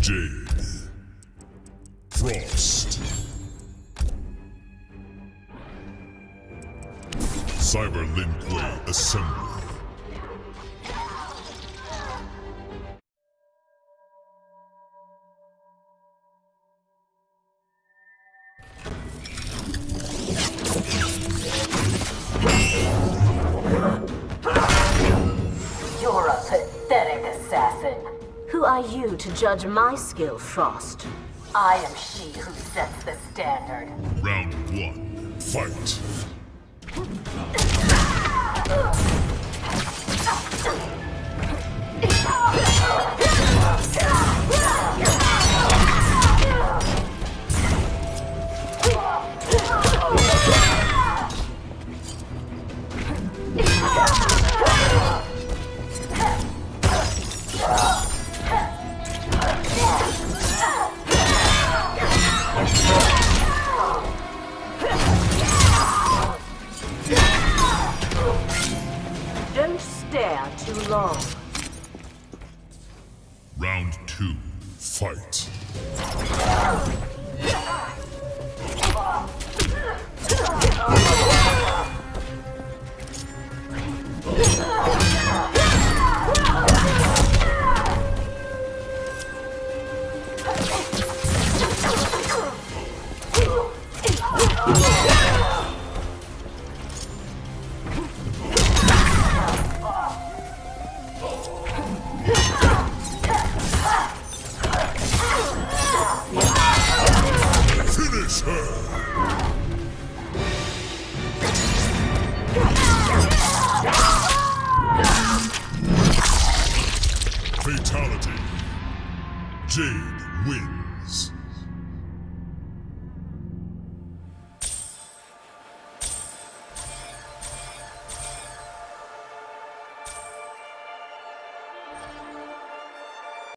Jade. Frost. Cyber Lin Kuei assemble. You're a pathetic assassin. Who are you to judge my skill, Frost? I am she who sets the standard. Round 1. Fight. Don't stare too long. Round 2. Fight. Finish her! Fatality. Jade wins.